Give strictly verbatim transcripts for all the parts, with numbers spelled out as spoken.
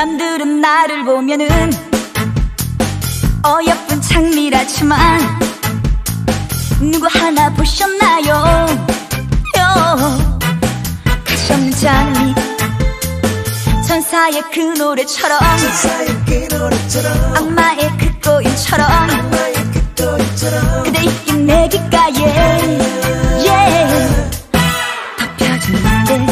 남들은 나를 보면은 어여쁜 장미라지만 누구 하나 보셨나요? 가시없는 장미 천사의 그 노래처럼, 악마의 그 꼬임처럼 그대 있긴 내 귓가에 yeah. 덮여주는데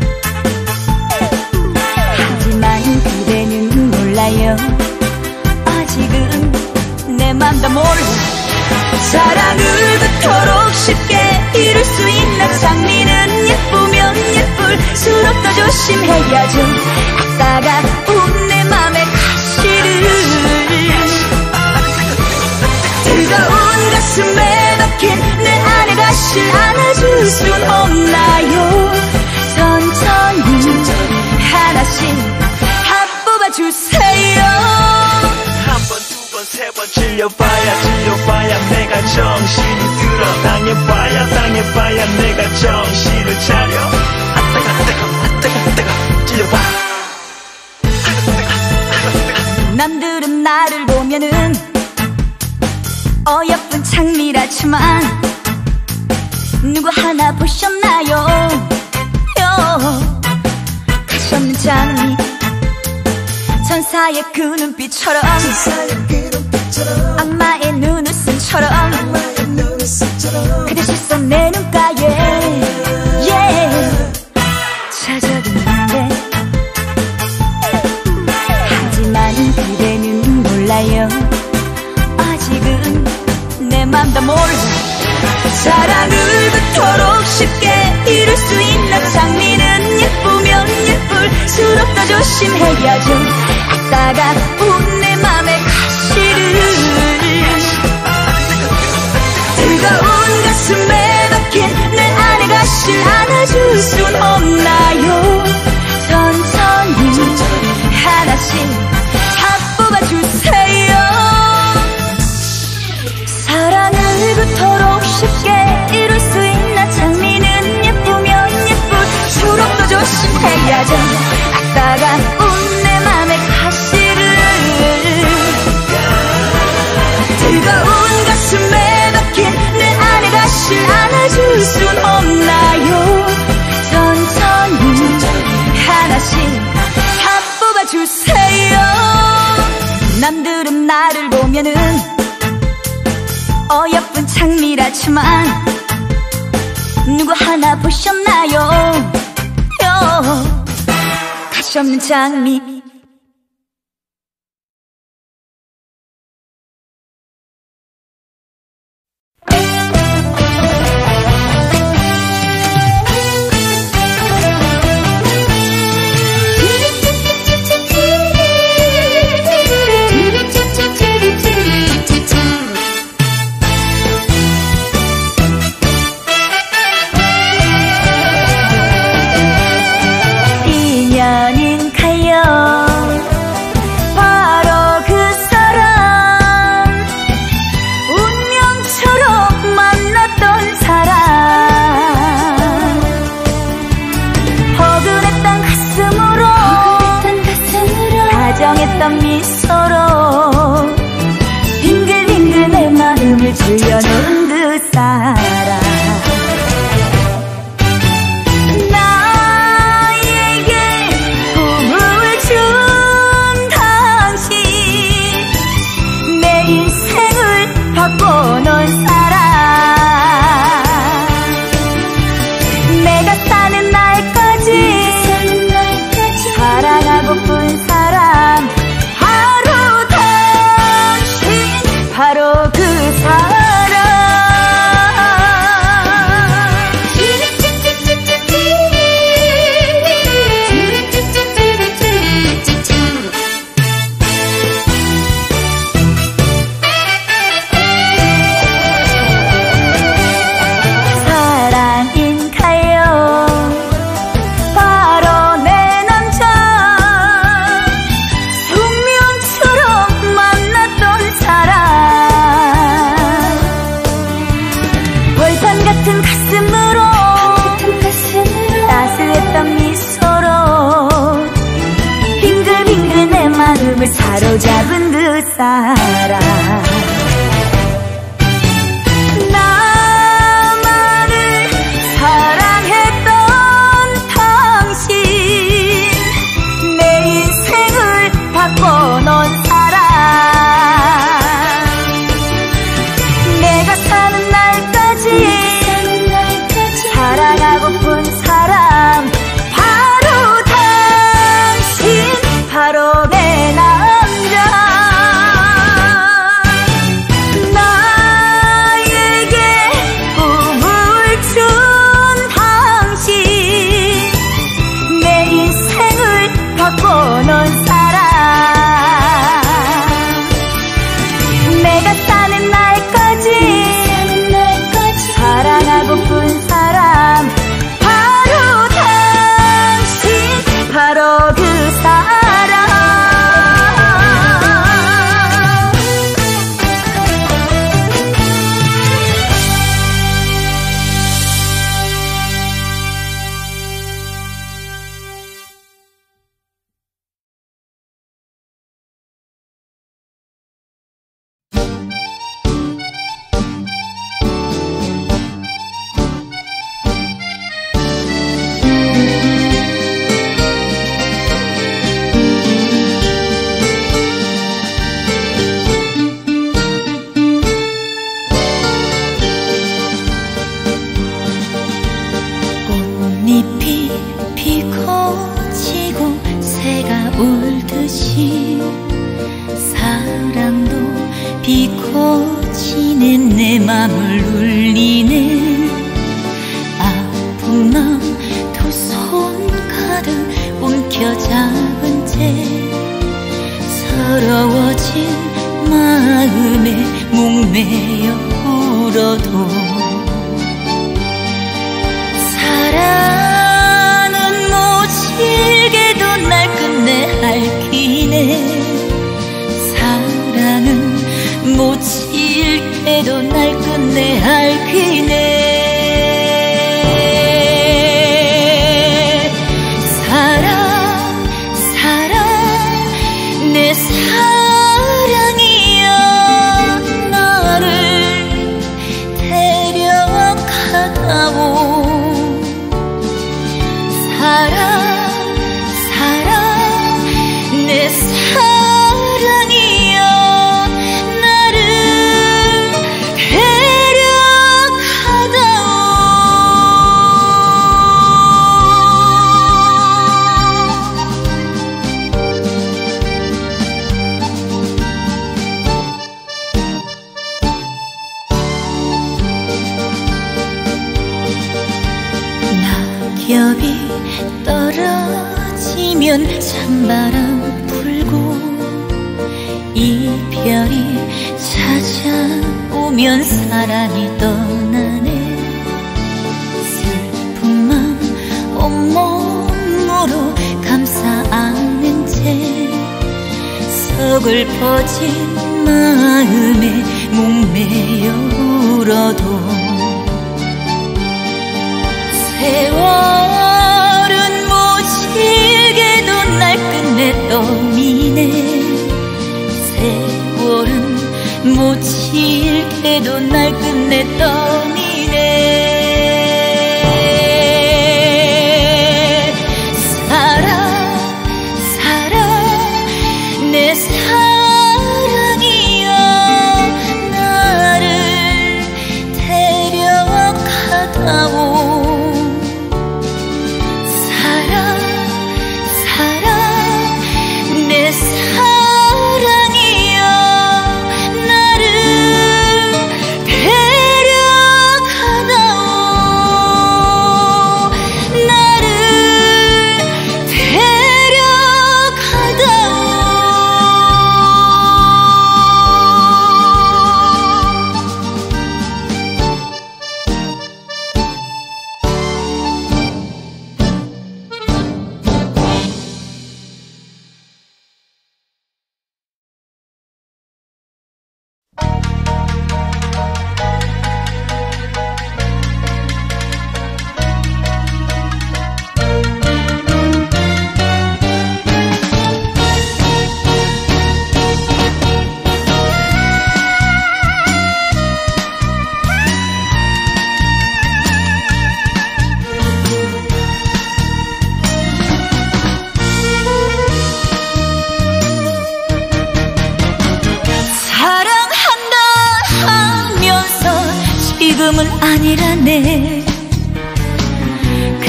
하지만 그대는 몰라요. 아직은 내 맘 다 몰라. 사랑을 그토록 쉽게 이룰 수 있는 장미는 예쁘면 예쁠수록 더 조심해야죠. 따가운 내 맘의 가시를 뜨거운 가슴에 박힌 내 안의 가시를 안아줄 순 없나요? 천천히 하나씩 다 뽑아주세요. 한 번, 두 번, 세 번 질려봐야 질려봐야 내가 정신이 들어. 당해봐야 당해봐야 내가 정신을 차려. 아 따가 따가 아 따가 따가 찔려봐. 남들은 나를 보면은 어여쁜 장미라지만 누구 하나 보셨나요? 가시없는 장미 천사의 그 눈빛처럼, 악마의 눈웃음처럼 그대 시선 내 눈가에 yeah. 찾아듣는데 하지만 그대는 몰라요. 아직은 내 맘 다 몰라. 사랑을 그토록 쉽게 이룰 수 있는 장미는 예쁘면 예쁠수록 더 조심해야죠. 따가운 내 맘의 가시를 뜨거운 가슴에 박힌 내 안의 가시를 안아줄 순 없나요? 천천히 하나씩 다 뽑아주세요. 사랑을 그토록 쉽게 이룰 수 있는 장미는 예쁘면 예쁠수록 더 조심해야죠. 따가운 내 맘의 가시를 뜨거운 가슴에 박힌 내 안의 가시를 안아줄 순 없나요? 천천히 하나씩 다 뽑아주세요. 남들은 나를 보면은 어여쁜 장미라지만 누구 하나 보셨나요? 가시없는 장미 인연은 가요 사랑 낙엽이 떨어지면 찬바람 불고 이별이 찾아오면 사랑이 떠나네. 슬픈 맘 온몸으로 감싸 안는 채 서글퍼진 마음에 목매여 울어도 세월은 모질게도 날 끝내 떠미네. 세월은 모질게도 날 끝내 떠미네. 사랑 사랑 내 사랑이여 나를 데려가다오. 사랑이여 나를 데려가다오.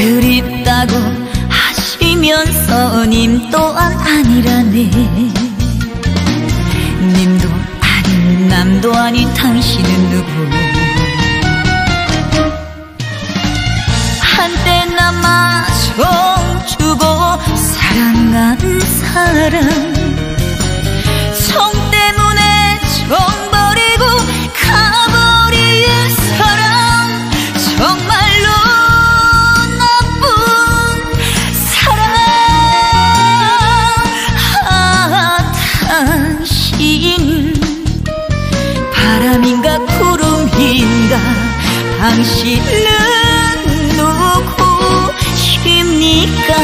그립다고 하시면서 님 또한 아니라네. 님도 아닌 남도 아닌 당신은 누구. 한때 나마 정 주고 사랑한 사람, 정 때문에 정 버리고 가버린 사람, 정말로 나쁜 사람. 아, 당신 바람인가 구름인가, 당신은 누구십니까?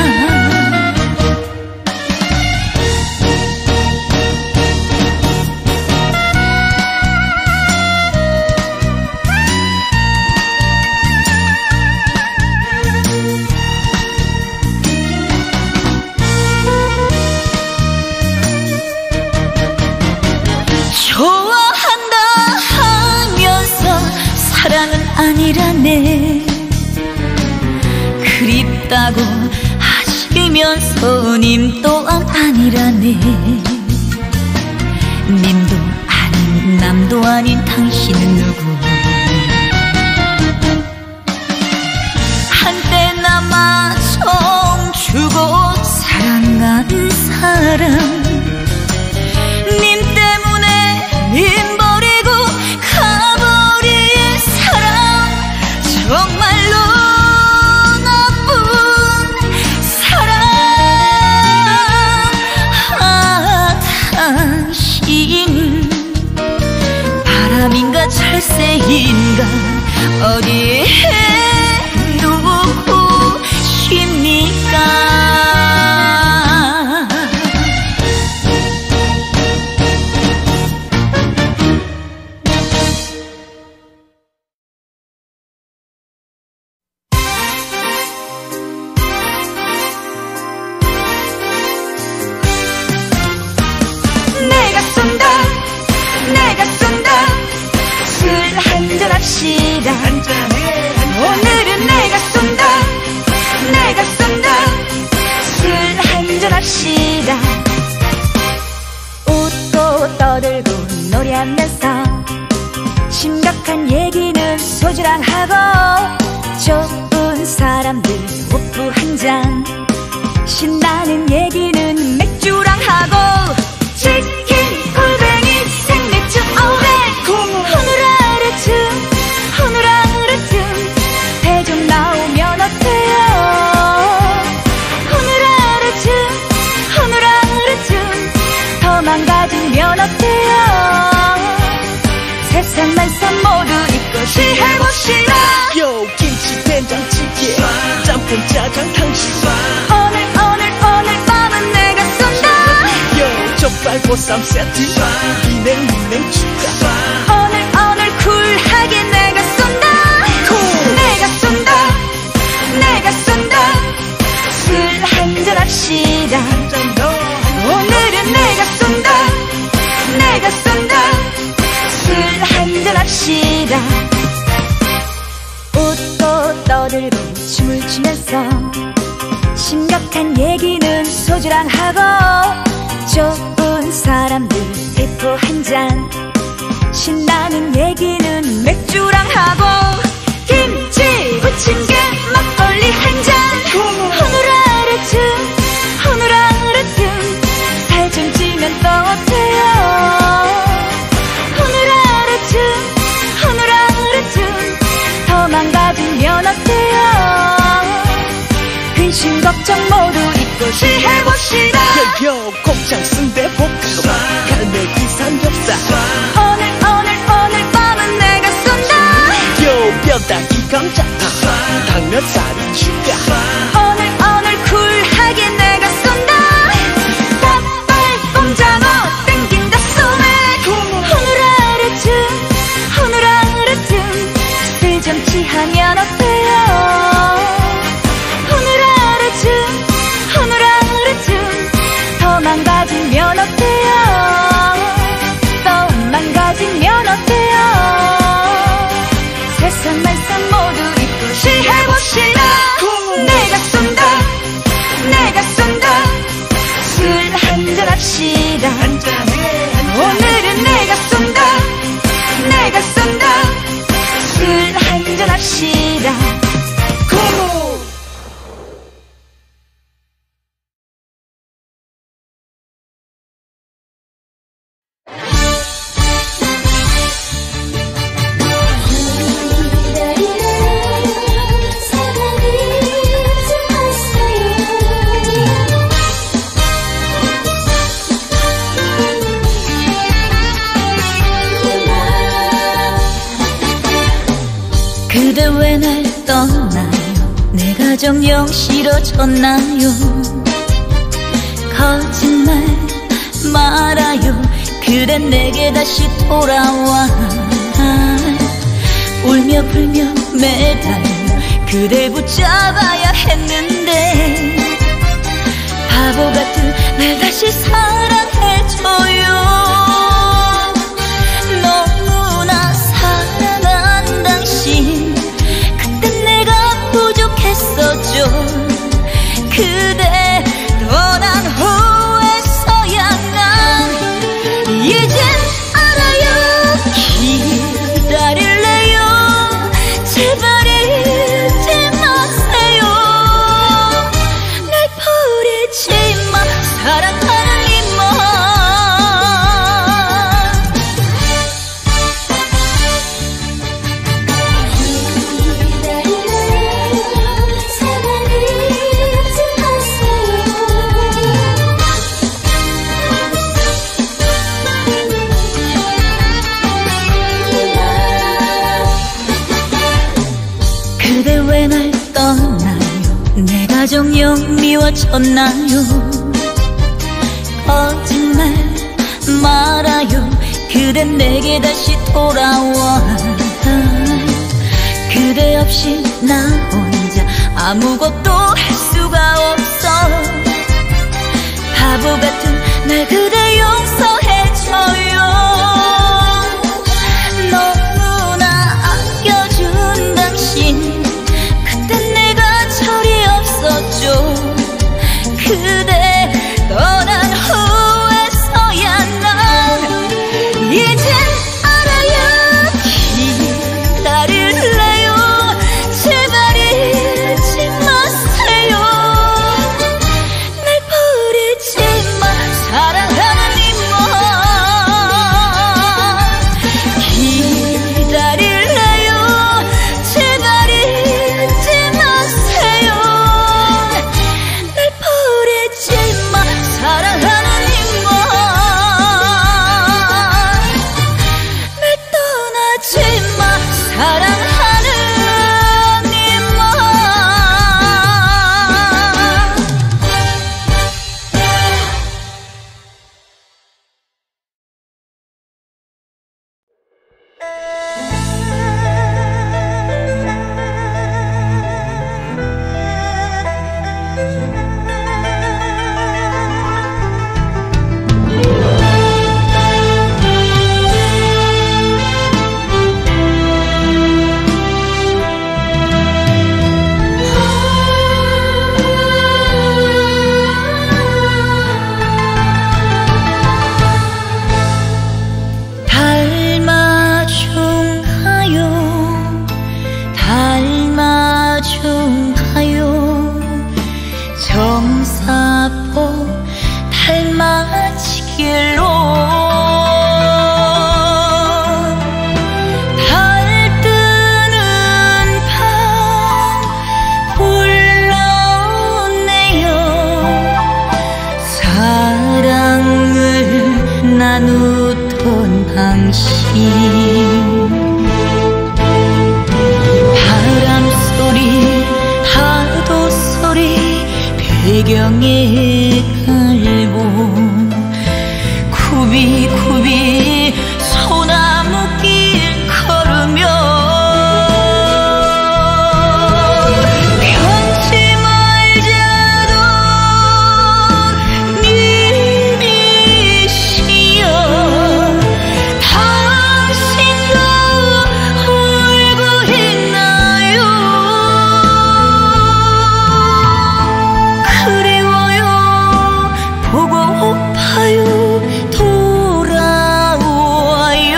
좋아한다 하면서 사랑은 아니라네. 그립다고 하시면서 님 또한 아니라네. 님도 아닌 남도 아닌 당신은 누구. 한때 나마 정 주고 사랑한 사람, 님 때문에 님 버리고 가버린 사람, 정말로 나쁜 사람. 아, 당신 바람인가 철새인가, 어디에 누구십니까? 오늘은 내가 쏜다, 내가 쏜다. 술 한잔합시다. 웃고 떠들고 노래하면서 심각한 얘기는 소주랑 하고, 좋은 사람들 우프 한잔, 신나는 얘기는 맥주랑 하고, 치킨, 골뱅이, 생맥주, 어회, 호누라르트, 호누라르트, 배 좀 나오면 어때요? 호누라르트, 호누라르트, 더 망가지면 어때요? 세상 만사 모두 잊고 시해봅시다. 요 김치 된장찌개 짬뽕 짜장 탕수육, 오늘 오늘 오늘 밤은 내가 쏜다. 요 족발 보쌈 세트 비냉 비냉 추가, 오늘 오늘 쿨하게 내가 쏜다. 쿨. 내가 쏜다, 내가 쏜다. 술 한잔합시다. 오늘은 내가 쏜다, 내가 쏜다. 술 한잔합시다. 웃고 떠들고 춤을 추면서 심각한 얘기는 소주랑 하고, 좋은 사람들 대포 한잔, 신나는 얘기는 맥주랑 하고, 김치 부침개 막걸리 한잔, 호누라르트, 호누라르트, 살 좀 찌면 또 어때요? 호누라르트, 호누라르트, 더 망가지면 어때요? 근심 걱정 모두 잊고 시해봅시다. 요 곱창 순대 볶음 갈매기 삼겹살, 오늘 오늘 오늘 밤은 내가 쏜다. 요 뼈다귀 감자탕 당면살이 추가, 오늘 오늘 쿨하게 내가 쏜다. 닭발 꼼장어 땡긴다 소맥, 호누라르트, 호누라르트, 술 좀 취하면 어때요? 호누라르트, 호누라르트, 더 망가지면 어때요? 또 망가지면 어때요? 세상 말썽 모두 잊고 시해봅시다. 내가 정녕 싫어졌나요? 거짓말 말아요. 그댄 내게 다시 돌아와. 울며 불며 매달려 그댈 붙잡아야 했는데 바보 같은 날 다시 사랑해줘요. 너무나 사랑한 당신, 그땐 내가 부족했었죠. 그대 떠난 후에서야 난 이젠 알아요. 기다릴래요. 제발 잊지 마세요. 날 버리지 마. 사랑하는 이만. 그대 왜 날 떠나요? 내가 정녕 미워졌나요? 거짓말 말아요. 그댄 내게 다시 돌아와. 그대 없이 나 혼자 아무것도 할 수가 없어. 바보 같은 날 그대 용서해줘요. 너무나 아껴준 당신, 그땐 내가 철이 없었죠. 그대 떠난 후에서야 난 이젠 알아요. 기다릴래요. 제발 잊지 마세요. 날 버리지 마. 사랑하는 이만. 기다릴래요. 제발 잊지 마세요. 날 버리지 마. 사랑하는 이만. 날 떠나지 마. 사랑하는 이만. 닮아준가요? 정사포 닮아지길로 달 뜨는 밤 불러오네요. 사랑을 나누던 당신, 파도 소리 배경에 깔고 굽이굽이 소나무길 걸으며 편지 말자던 님이시여 당신도 울고 있나요? 그리워요. 보고파요. 돌아와요.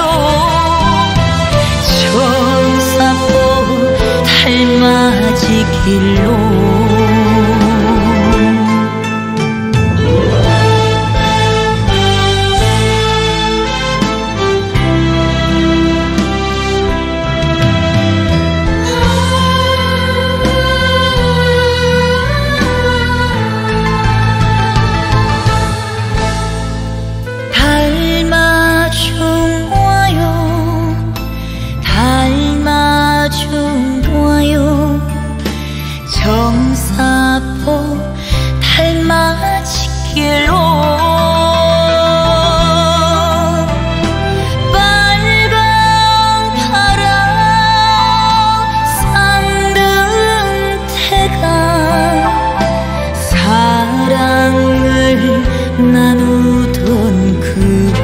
천사포 닮아지길로 닮아준 와요. 닮아준 와요. 정사포 달맞이길로 빨강 파랑 쌍등태가 사랑을 나누던 그곳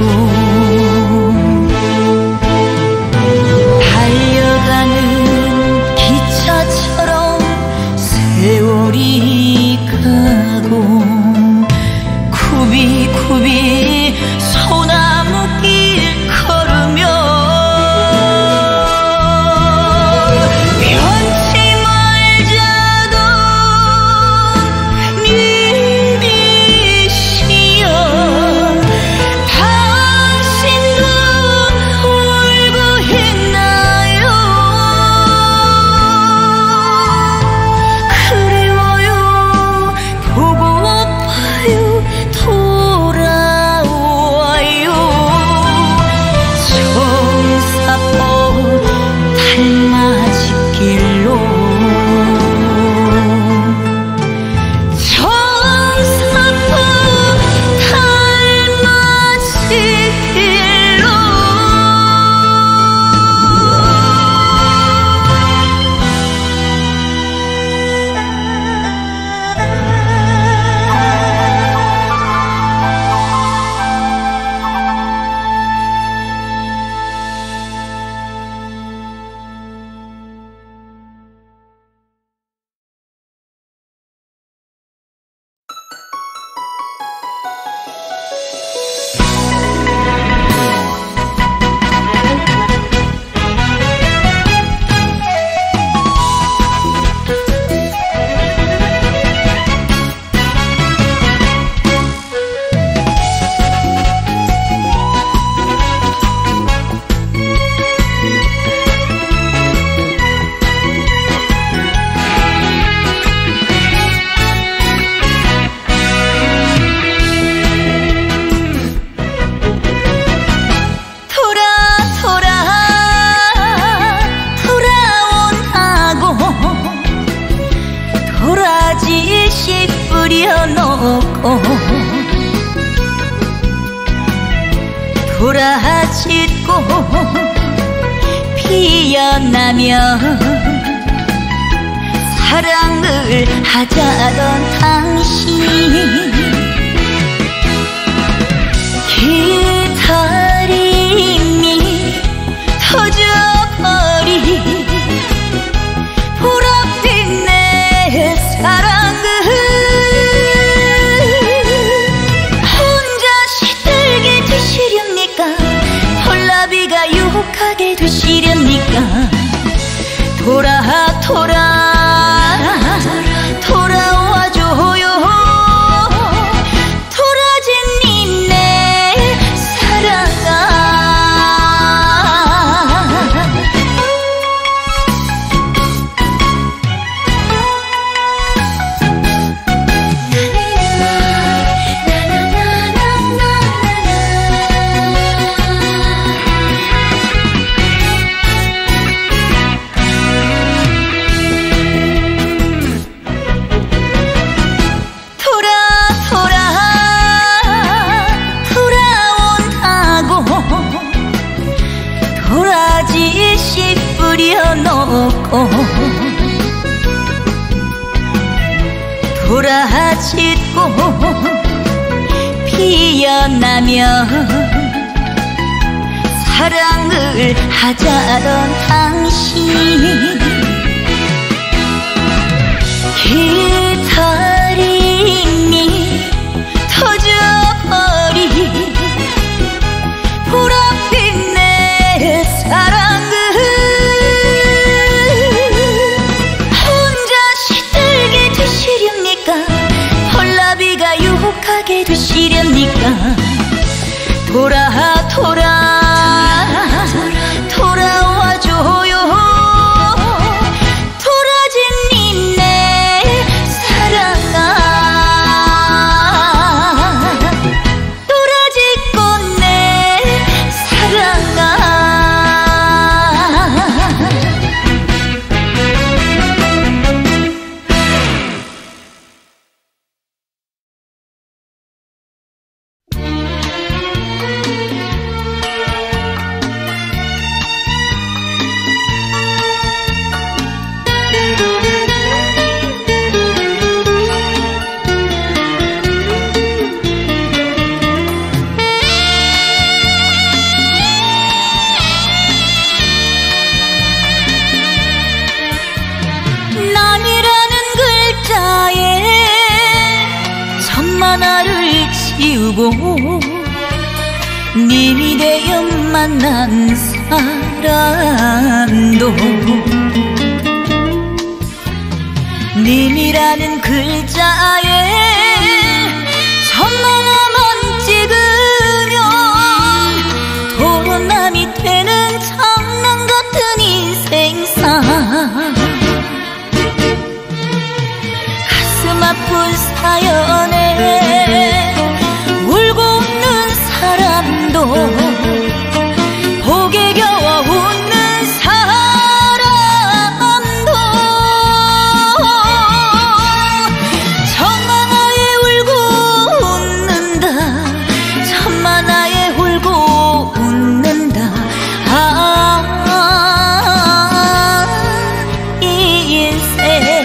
달려가는 기차처럼 세월이 가고 굽이굽이 소나무길 걸으며 변치 말자던 님이시여 당신도 울고 있나요? 그리워요 보고파요 돌아와요 정사포 달맞이길로 정사포 달맞이길로 돌아 돌아 돌아온다고 도라지씨 뿌려놓고 도라지꽃 피어나면 사랑을 하자던 당신 기다림이 터져버린 보랏빛 내 사랑을 혼자 시들게 드시렵니까? 홀라비가 유혹하게 되시렵니까? 돌아 돌아 돌아와줘요 도라지님 내 사랑아 돌아 돌아 돌아온다고 도라지씨 뿌려놓고 도라지꽃 피어나면 사랑을 하자던 당신 기다림이 터져버린 보랏빛 내 사랑을 혼자 시들게 드시렵니까? 홀라비가 유혹하게 되시렵니까? 돌아 돌아 돌아와줘요 도라지님 내 사랑아 도라지꽃 내 사랑아 이루고 님이 되어 만난 사람도 님이라는 글자에 천만 원만 찍으면 도련남이 되는 장난 같은 인생사. 가슴 아픈 사연에 울고 웃는 사람도 복에 겨워 웃는 사람도 천만화에 울고 웃는다. 천만화에 울고 웃는다. 아, 이 인생.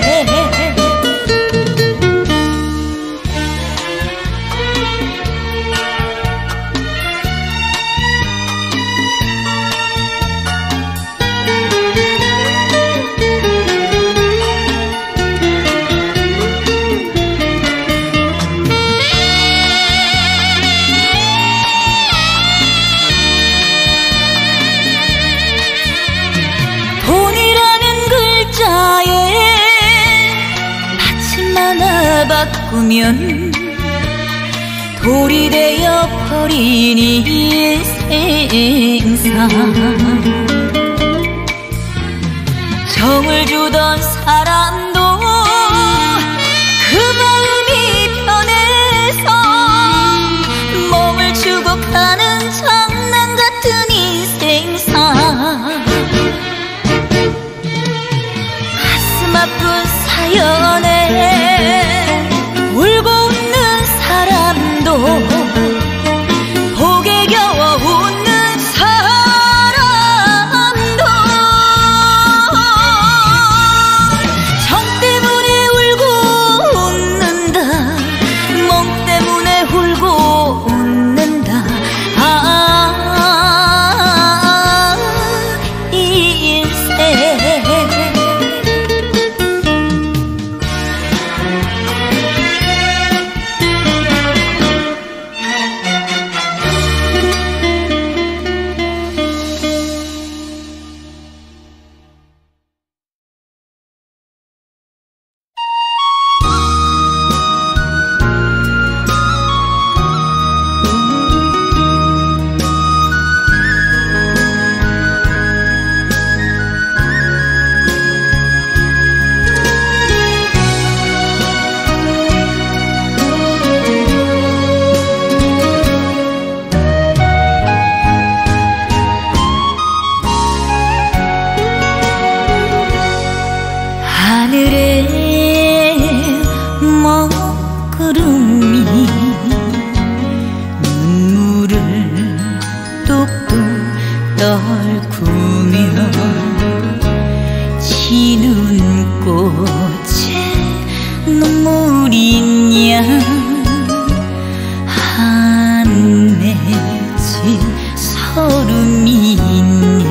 바꾸면 돌이 되어 버린 인생사. 정을 주던 사람도 그 마음이 변해서 몸을 주고 가는 장난 같은 인생사. 가슴 아픈 사연에 울고 웃는 사람도 복에 겨워 웃는 사람도 정 때문에 울고 웃는다. 멍 때문에 울고 웃는다. 아, 이 인생. 하늘에 먹구름이 눈물을 뚝뚝 떨구며 지는 꽃에 눈물이냐 한 맺힌 서름이냐.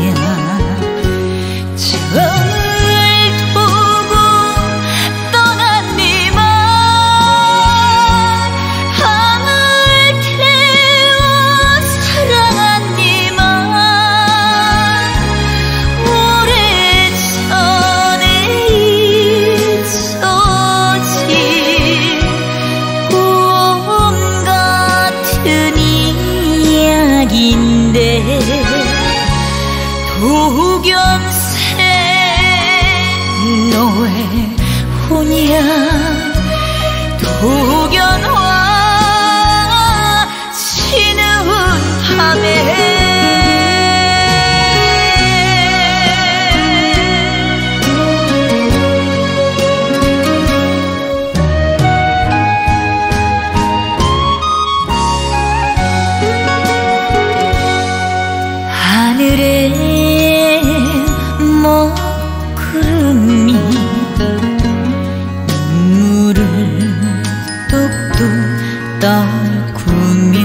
도겸새 너의 혼이야. 도견화 지는 밤에 하늘에 먹구름이 눈물을 뚝뚝 떨구며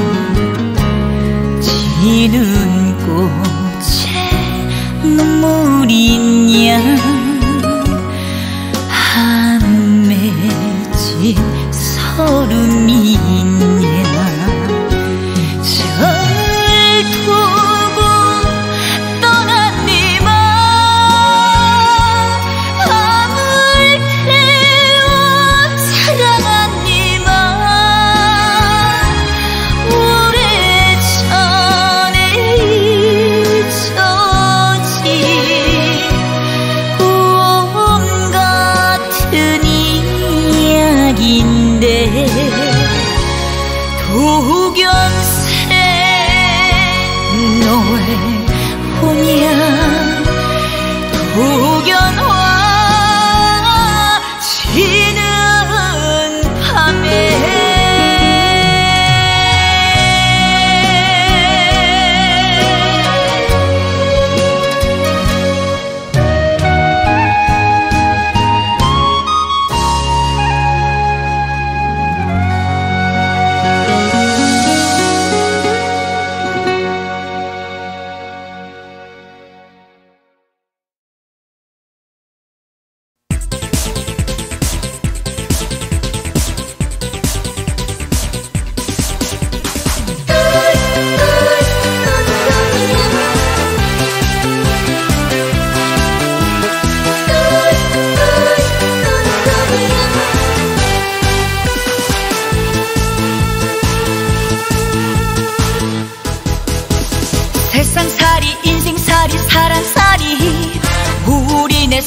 지는 꽃에 눈물이냐 한 맺힌 서름이냐.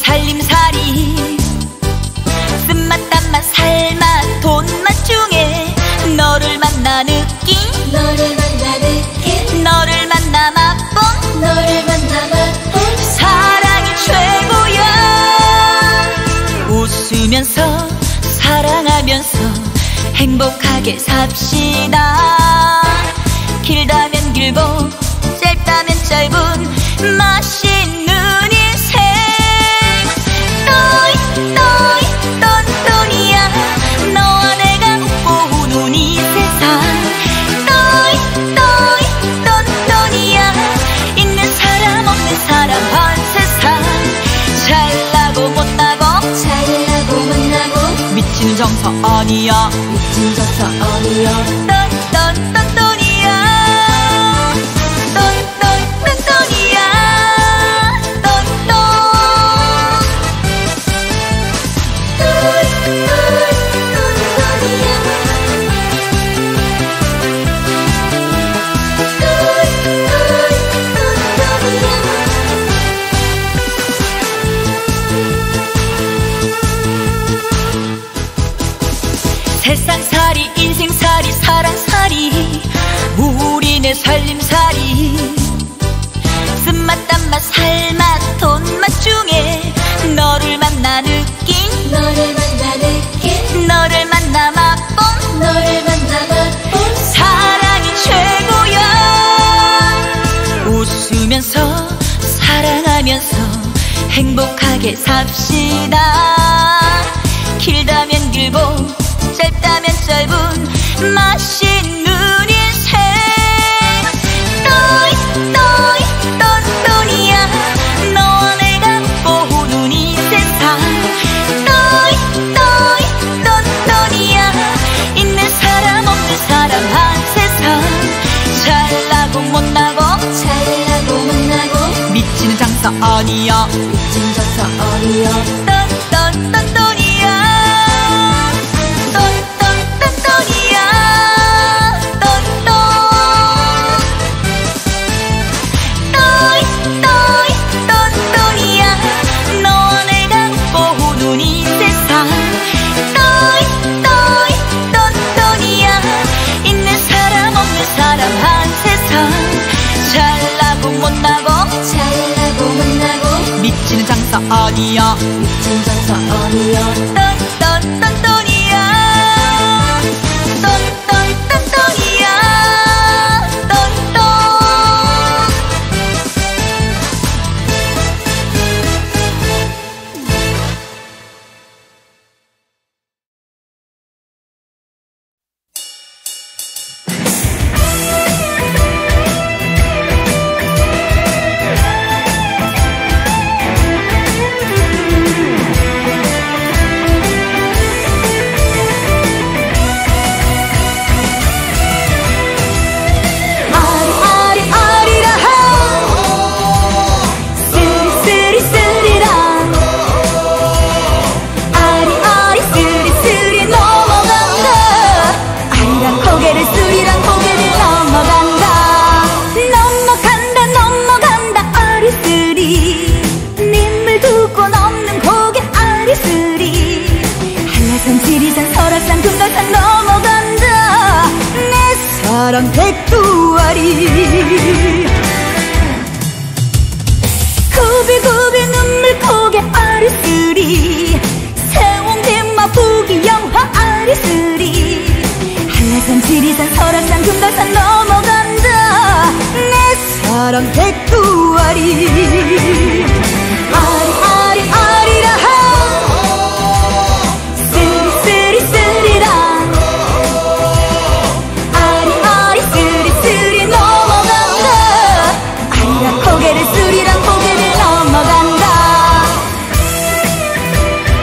살림살이 쓴맛 단맛 살맛 돈맛 중에 너를 만나 느낀 너를 만나 느낀 너를 만나 맛본 너를 만나 맛본 사랑이 최고야. 웃으면서 사랑하면서 행복하게 삽시다. 길다면 길고 짧다면 짧은 맛있는 인생. 또이 또이 똔똔이야 너와 내가 웃고 우는 이 세상. 또이 또이 똔똔이야 있는 사람 없는 사람 한 세상. 잘나고 못나고 잘나고 못나고 미치는 정서 아니야. 미친 정서 아니야. 똔똔똔똔이야 똔똔똔똔이야 똔똔. 세상살이 인생살이 사랑살이 우리네 살림살이 쓴맛 단맛 살맛 돈맛 중에 너를 만나 느낀 너를 만나 느낀 너를 만나 맛본 너를 만나 맛본 사랑이 최고야. 웃으면서 사랑하면서 행복하게 삽시다. 길다면 길고 짧다면 짧은 맛있는 인생. 또이 또이 똔똔이야 너와 내가 웃고 우는 이 세상. 또이 또이 똔똔이야 있는 사람 없는 사람 한 세상. 잘나고 못나고 잘나고 못나고 미치는 장사 아니야. 미친 정서 아니야. 똔똔똔똔이야 똔똔똔똔이야 똔똔. 또이 또이 똔똔이야 너와 내가 웃고 우는 이 세상. 또이 또이 똔똔이야 있는 사람 없는 사람 한 세상. 잘나고 못나고 잘나고 못나고 미치는 장사 아니야. 미친 정서 아니야. 똔똔똔똔이야 똔똔똔똔이야 똔똔. 사랑 백두아리. 구비구비 눈물 고개 아리스리. 세옹대마 부기영화 아리스리. 한라산 지리산 설악산 금강산 넘어간다 내 사랑 백두아리. 아리 아리 아리라 고개를 스리랑 고개를 넘어간다.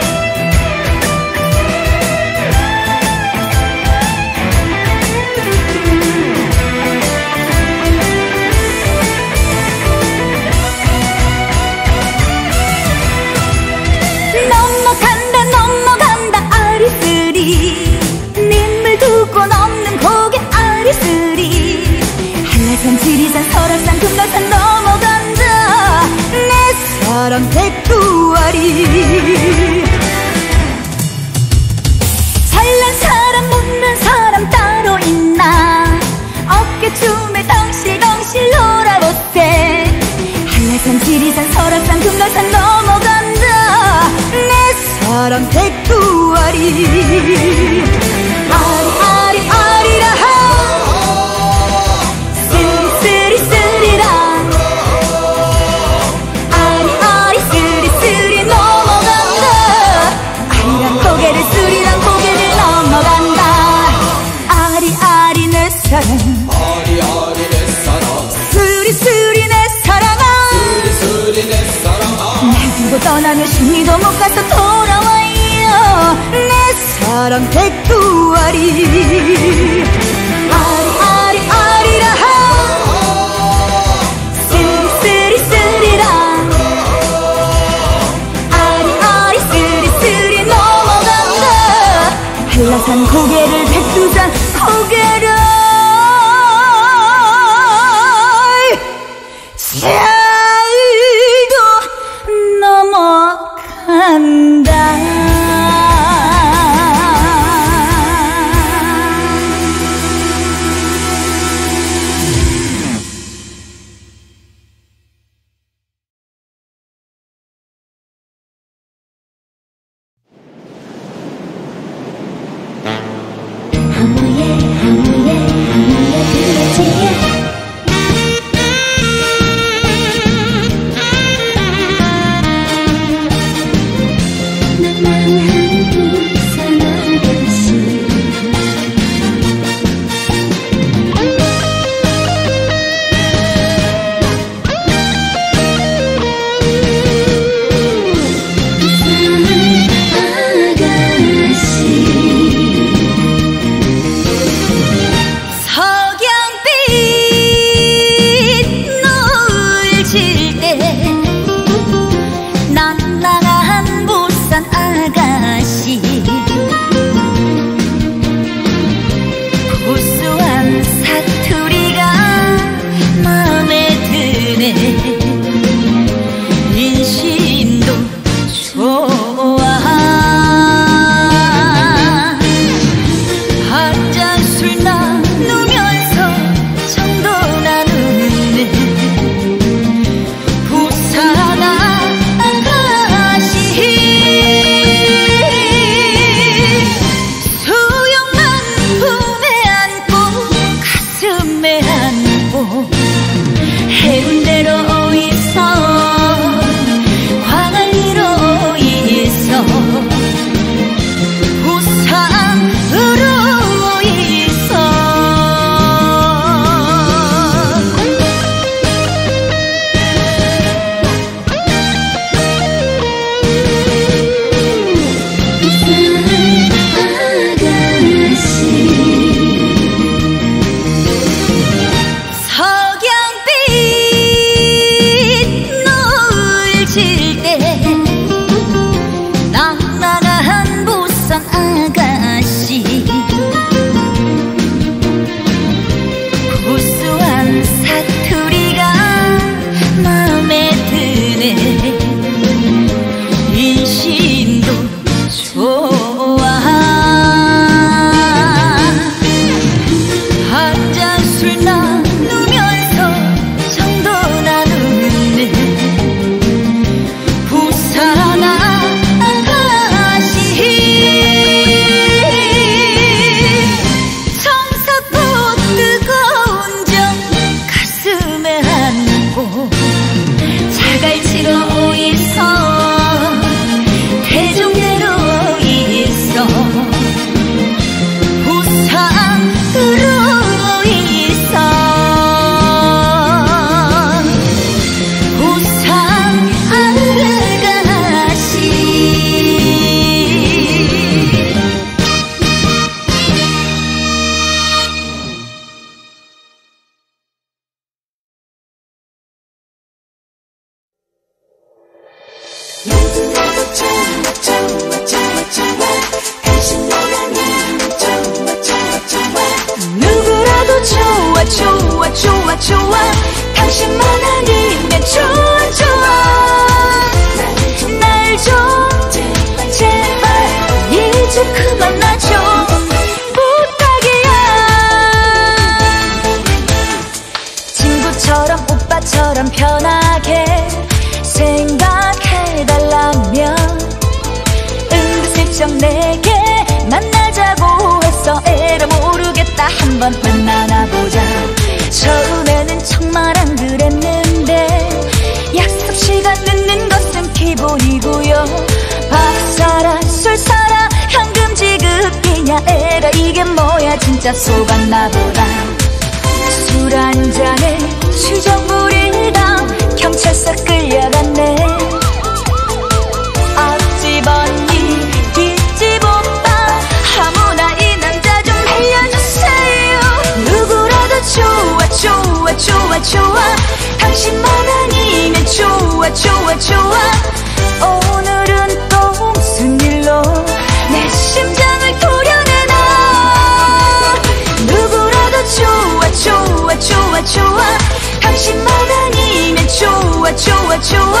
지리산 설악산 금강산 넘어간다 내 사랑 백두아리 아리 아리 아리라 쓰리 쓰리 쓰리라 아리 아리 쓰리 쓰리 넘어간다 아리랑 고개를 쓰리랑 고개를 넘어간다 아리 아리 내 사랑 아리 아리 내 사랑 쓰리 쓰리 내 사랑아 쓰리 쓰리 내 사랑아 날 두고 떠나면 신이도 못 가서 돌아와요 내 사랑 백두아리 아리 아리 아리라 쓰리 쓰리 쓰리라 아리 아리 쓰리 쓰리 넘어간다 한라산 고개를 백두산 고개를 잘도 넘어간다 하무에 하무에 하무에 그렇지 누구라도 좋아 좋아 좋아 좋아 당신만 아니면 좋아 좋아 날 좀 제발 이제 그만 나 좀 부탁이야 친구처럼 오빠처럼 편하게 한번 만나나 보자. 처음에는 정말 안 그랬는데 약속 시간 늦는 것은 기본이고요. 밥 사라 술 사라 현금 지급이냐 에라 이게 뭐야 진짜 속았나 보다. 술 한 잔에 수정 부리다 경찰서 끌려갔네. 앞집 언니 뒷집 오빠 아무나 이 남자 좀 알려주세요. 누구라도 좋아 좋아 좋아 좋아 당신만 아니면 좋아 좋아 좋아. 오늘은 또 무슨 일로 내 심장을 도려내나. 누구라도 좋아 좋아 좋아 좋아 당신만 아니면 좋아 좋아 좋아.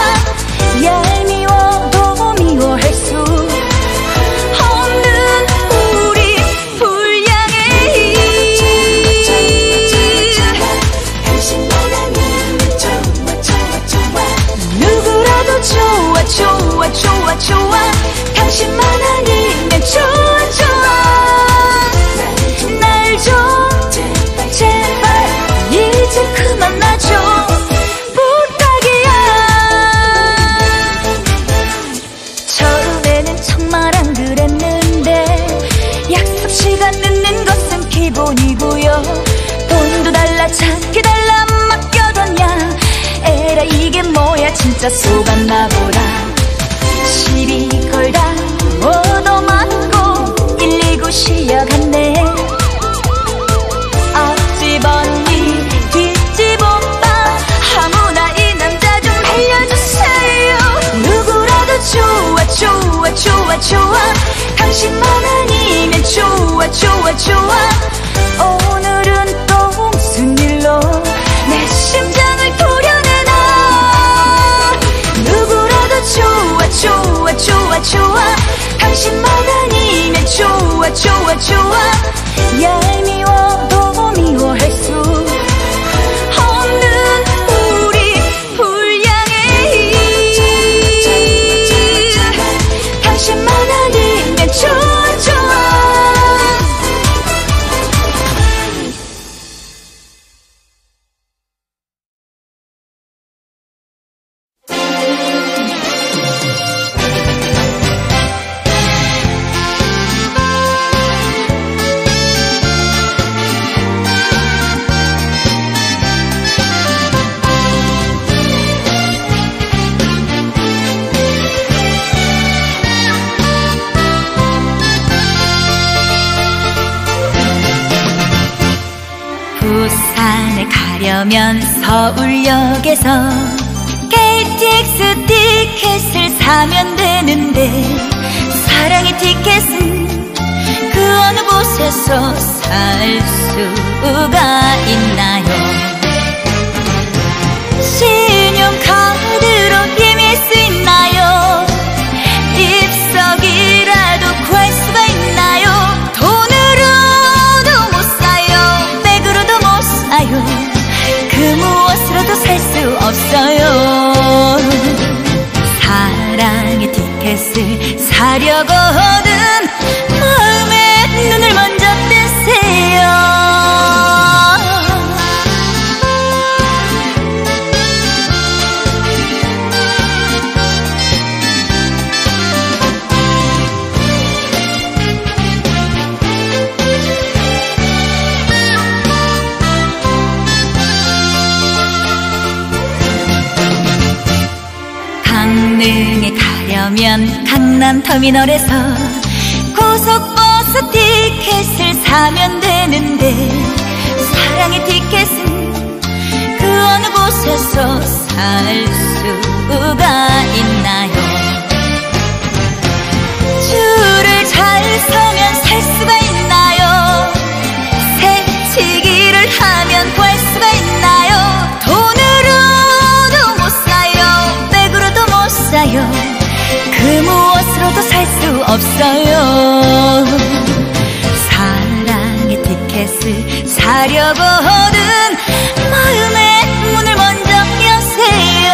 얄미워도 미워할 수 없는 우리 불량의 당신만 아니면 좋아 좋아 좋아. 누구라도 좋아 좋아 좋아 좋아 당신만 아니면 좋아 좋아. 날 좀 제발 이제 그만 놔줘 부탁이야. 처음에는 정말 안 그랬는데 약속 시간 늦는 것은 기본이고요. 돈도 달라 차키 달라 맡겨뒀냐 에라 이게 뭐야 진짜 속았나 보다. 시비 걸다 오도 맞고 일이구 쉬어갔네. 앞집 언니 뒷집 오빠 아무나 이 남자 좀 알려주세요. 누구라도 좋아 좋아 좋아 좋아 당신만 아니면 좋아 좋아 좋아. 오늘은 또 무슨 일로 내 심장을 도려내나. 누구라도 좋아 좋아 좋아 좋아 당신만 아니면 좋아 좋아 좋아. 얄미워도 미워할 수 없는 우리 불량의 당신만 아니면 좋아 좋아. 부산에 가려면 서울역에서 케이티엑스 티켓을 사면 되는데 사랑의 티켓은 그 어느 곳에서 살 수가 있나요. 신용카드로 예매할 수 있나요. 입석이라도 구할 수가 있나요. 돈으로도 못 사요. 백으로도 못 사요. 그 무엇으로도 살 수 없어요. 사랑의 티켓을 사려거든 마음에 눈을 먼저 뜨세요. 강릉에 가려면 강남터미널에서 고속버스 티켓을 사면 되는데 사랑의 티켓은 그 어느 곳에서 살 수가 있나요. 줄을 잘 서면 살 수가 있나요. 새치기를 하면 구할 수가 있나요. 돈으로도 못 사요. 백으로도 못 사요. 그 무엇으로도 살 수 없어요. 사랑의 티켓을 사려거든 마음의 문을 먼저 여세요.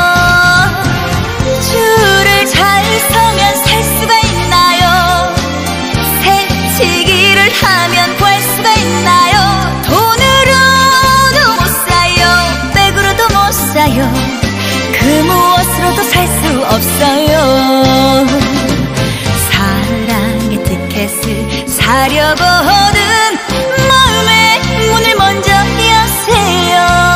줄을 잘 서면 살 수가 있나요. 새치기를 하면 구할 수가 있나요. 사려거든 마음의 문을 먼저 여세요.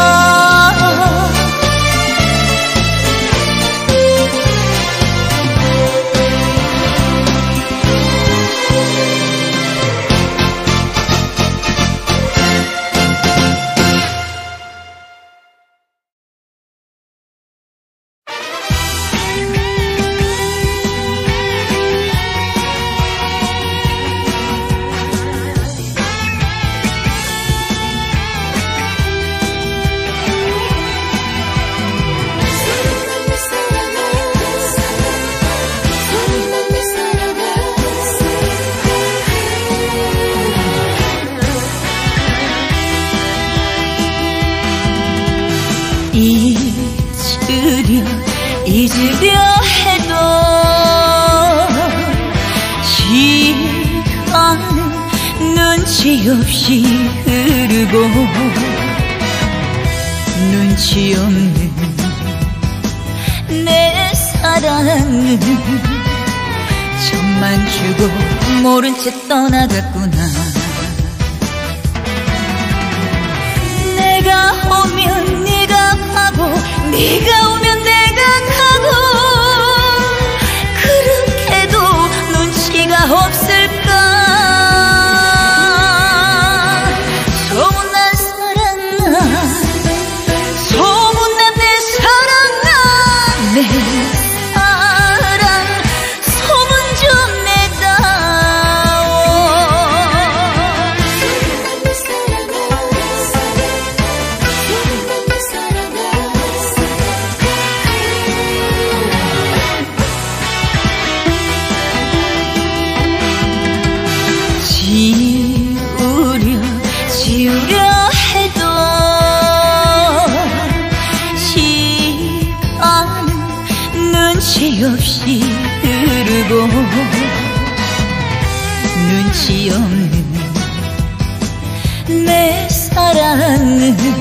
잊으려 잊으려 해도 시간은 눈치 없이 흐르고 눈치 없는 내 사랑은 천만 주고 모른 채 떠나갔구나. 내가 오면 네가 가고 네가 오면 내가 가고 그렇게도 눈치가 없을까. 소문난 사랑아 소문난 내 사랑아 내 사랑 소문 좀 내다오. 지우려 지우려 해도 시간은 눈치 없이 흐르고 눈치 없는 내 사랑은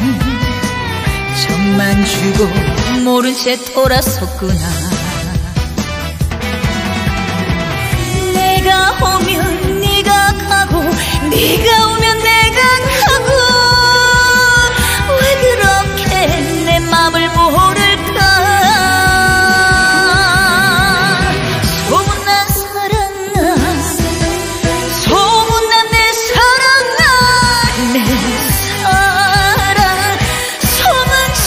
천만 주고 모른 채 돌아섰구나. 내가 오면 네가 가고 네가 오면 내가 가고 왜 그렇게 내 맘을 모를까. 소문난 사랑아 소문난 내 사랑아 내 사랑 소문 좀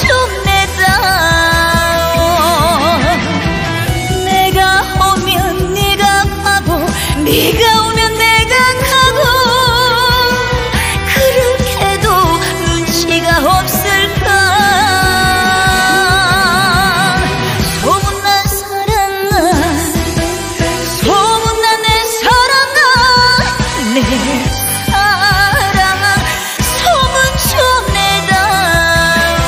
내다오. 내가 오면 네가 가고 네가 오면 내가 가고 그렇게도 눈치가 없을까. 소문난 사랑아 소문난 내 사랑아 내 사랑 소문 좀 내다오.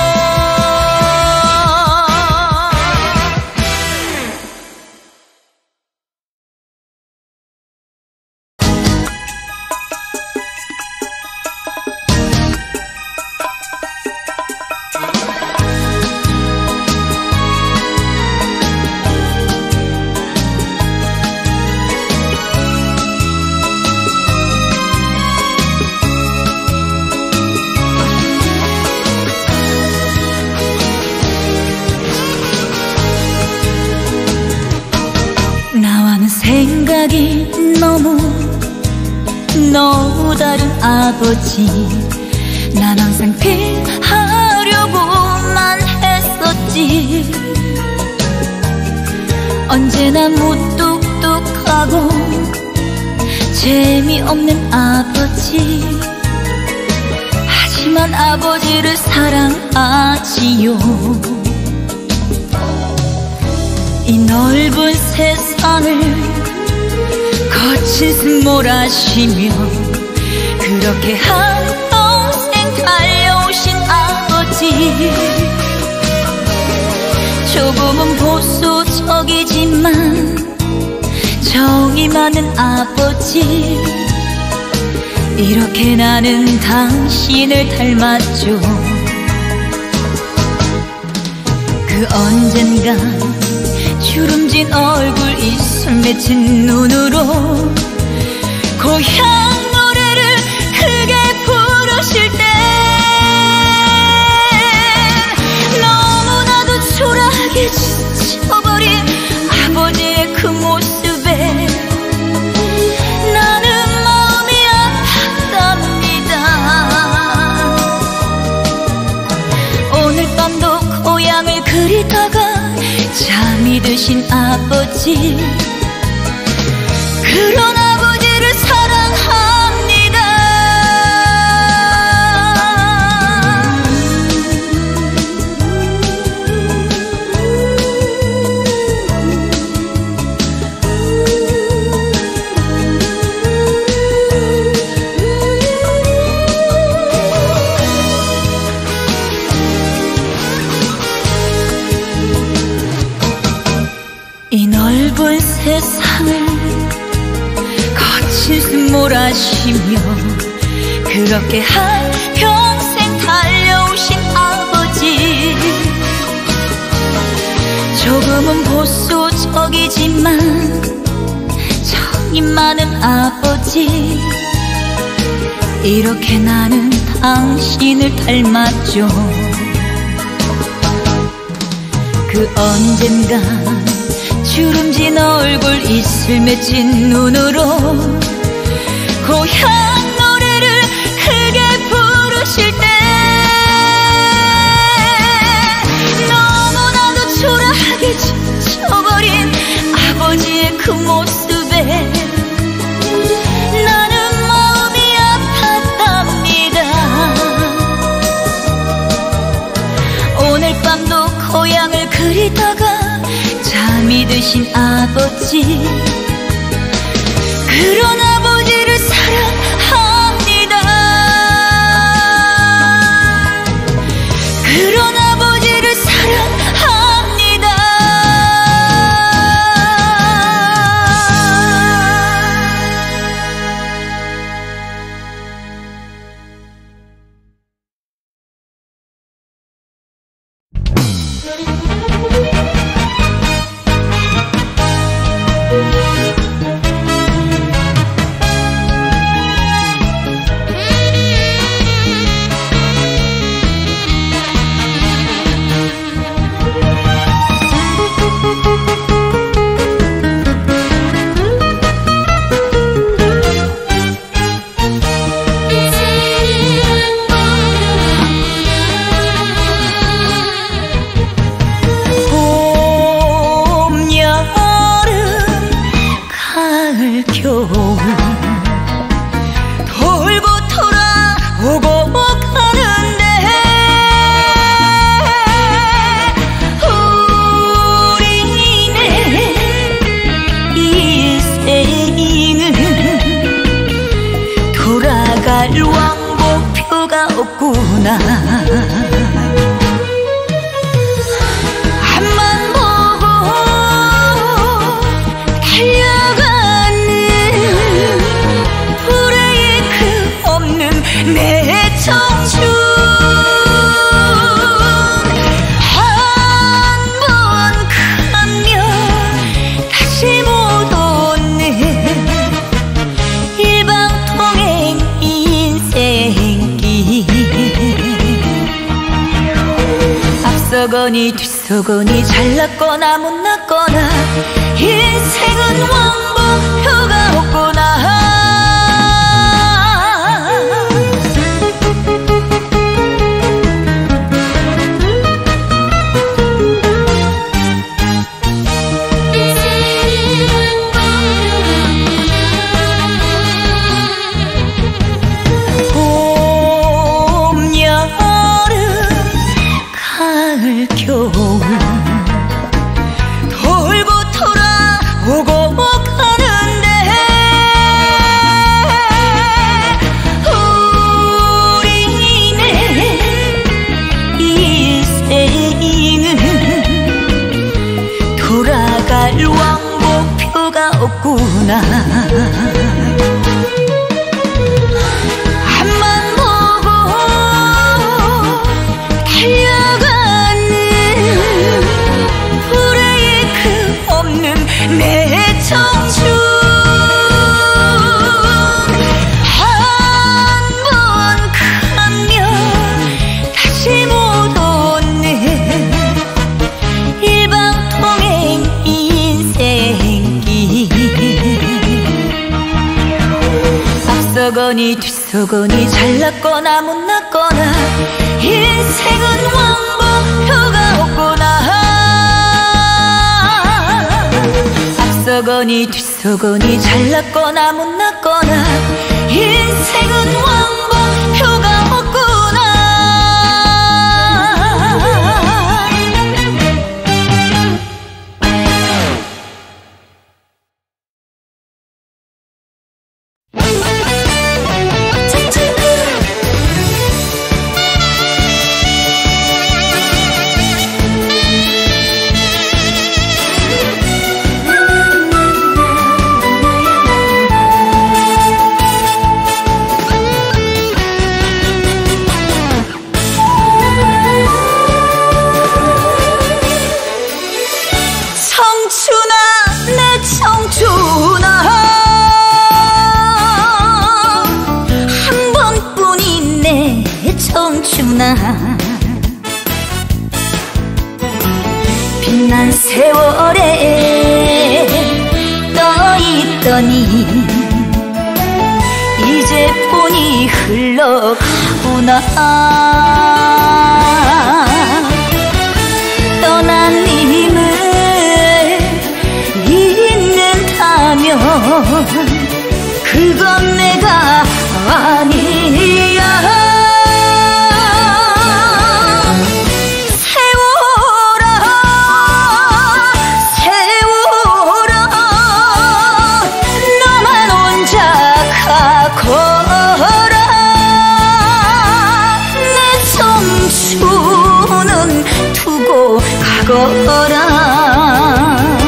나와는 생각이 너무 너무 다른 아버지. 난 항상 피하려고만 했었지. 언제나 무뚝뚝하고 재미없는 아버지. 하지만 아버지를 사랑하지요. 이 넓은 세상을 거친 숨 몰아쉬며 그렇게 한평생 달려오신 아버지. 조금은 보수적이지만 정이 많은 아버지. 이렇게 나는 당신을 닮았죠. 그 언젠가 주름진 얼굴, 이슬 맺힌 눈으로 고향 노래를 크게 부르실 때 너무나도 초라하게 지쳐버린 아버지의 그 모습에 나는 마음이 아팠답니다. 오늘 밤도 고향을 그리다가 잠이 드신 아버지, 그런 아버지를 사랑합니다. 이 넓은 세상을 거친 숨 몰아쉬며 그렇게 한 평생 달려오신 아버지, 조금은 보수적이지만 정이 많은 아버지, 이렇게 나는 당신을 닮았죠. 그 언젠가 주름진 얼굴, 이슬 맺힌 눈으로 고향 노래를 크게 부르실 때 너무나도 초라하게 지쳐버린 아버지의 그 모습에 나는 마음이 아팠답니다. 오늘 밤도 고향을 그리다가 잠이 드신 아버지, 그런 아버지를 사랑합니다. 그런 아버지를 사랑합니다. 왕복표가 없구나. 앞만 보고 달려가는 브레이크 없는 내 청춘, 한 번 가면 다시 못 오는 일방통행 인생길. 앞서거니 뒤서거니 잘났거나 못났거나 인생은 왕복표가 없구나. 겨울 돌고 돌아오고 가는데 앞서거니 뒤서거니 잘났거나 못났거나 인생은 왕복표가 없구나. 앞서거니 뒤서거니 잘났거나 못났거나 인생은 왕복표가 없구나. 빛난 세월에 떠있더니 이제 폰이 흘러가구나. 떠난 님을 잊는다면 그건 내가 아니야. 거라.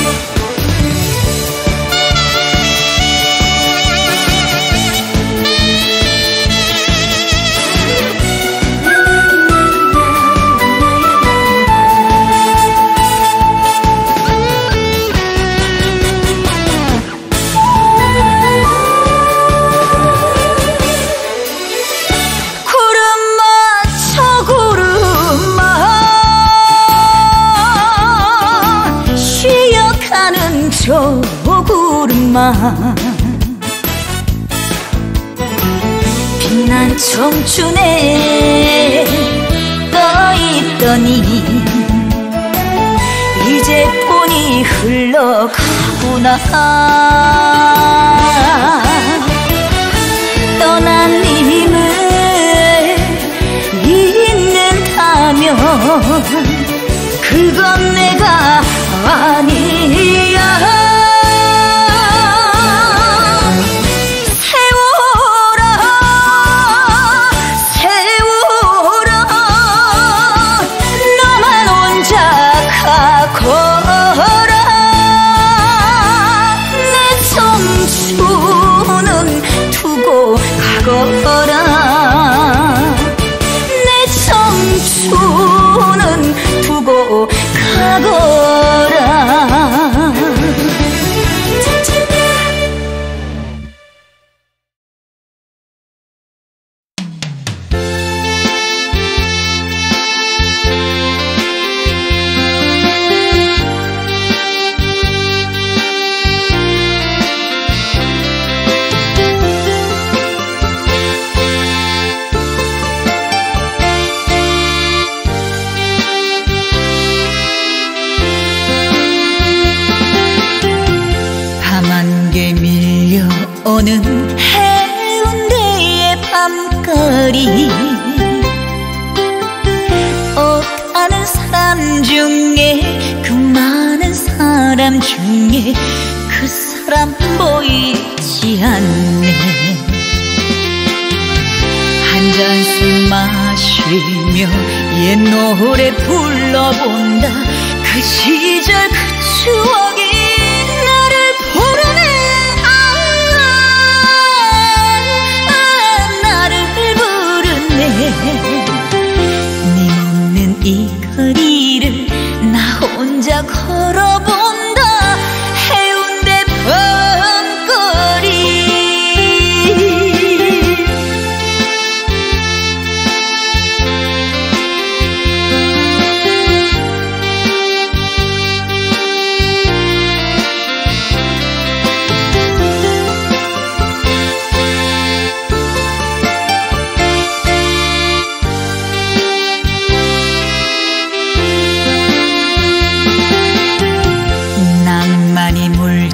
저 구름아 빛난 청춘에 떠있더니 이제 폰이 흘러가구나. 떠난 님을 잊는다면 그건 내가 아니야. 내 청춘은 두고 가거라. 오는 해운대의 밤거리 오가는 사람 중에 그 많은 사람 중에 그 사람 보이지 않네. 한 잔 술 마시며 옛 노래 불러본다. 그 시절 그 추억이 나를 부르네. 님 없는 이 거리를 나 혼자 걸어본다. 해운대 밤거리.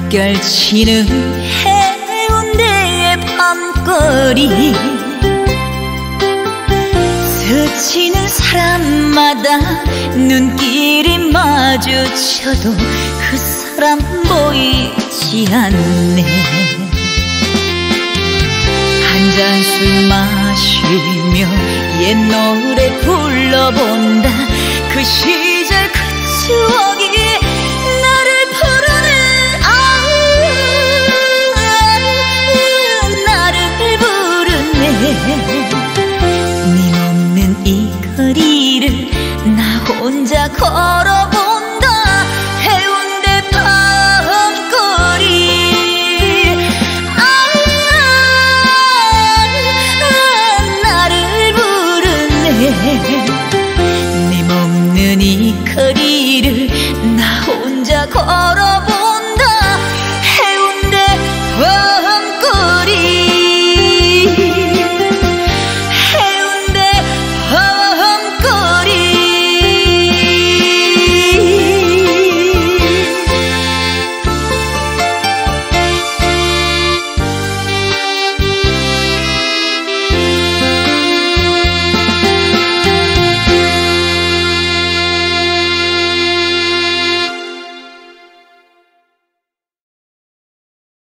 물결치는 해운대의 밤거리 스치는 사람마다 눈길이 마주쳐도 그 사람 보이지 않네. 한 잔 술 마시며 옛 노래 불러본다. 그 시절 그 추억이